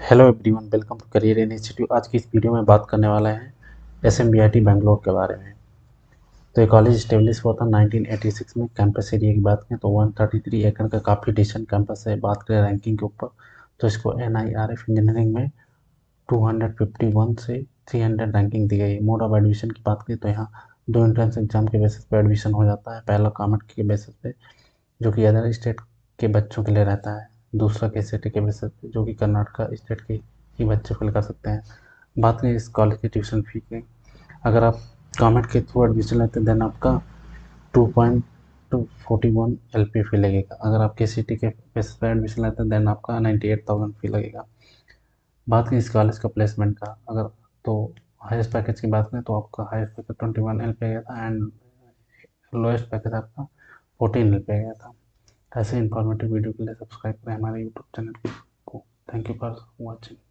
Hello everyone, welcome to Career Institute. आज की इस वीडियो में बात करने वाले हैं SMBIT बैंगलोर के बारे में। तो ये कॉलेज इस्टेब्लिश हुआ था 1986 में। कैंपस एरिया की बात करें तो 133 एकड़ का काफ़ी डिसेंट कैंपस है। बात करें रैंकिंग के ऊपर तो इसको NIRF इंजीनियरिंग में 251 से 300 रैंकिंग दी गई है। मोड ऑफ एडमिशन की बात करें तो यहाँ 2 एंट्रेंस एग्जाम के बेसिस पे एडमिशन हो जाता है। पहला कॉमेट के बेसिस पे, जो कि अदर स्टेट के बच्चों के लिए रहता है। दूसरा KCET के बेसिस पे, जो कि कर्नाटका स्टेट के ही बच्चे फिल कर सकते हैं। बात करें इस कॉलेज की ट्यूशन फी की, अगर आप कॉमेट के थ्रू एडमिशन लेते हैं देन आपका 2.41 LP फ़ी लगेगा। अगर आप KCET के बेसिस पर एडमिशन लेते हैं देन आपका 98,000 फ़ी लगेगा। बात करें इस कॉलेज का प्लेसमेंट का, अगर तो हाईएस्ट पैकेज की बात करें तो आपका हाईएस्ट पैकेज 21 LP गया था एंड लोएस्ट पैकेज आपका 14 LP गया था। ऐसे इन्फॉर्मेटिव वीडियो के लिए सब्सक्राइब करें हमारे यूट्यूब चैनल को। Thank you for watching.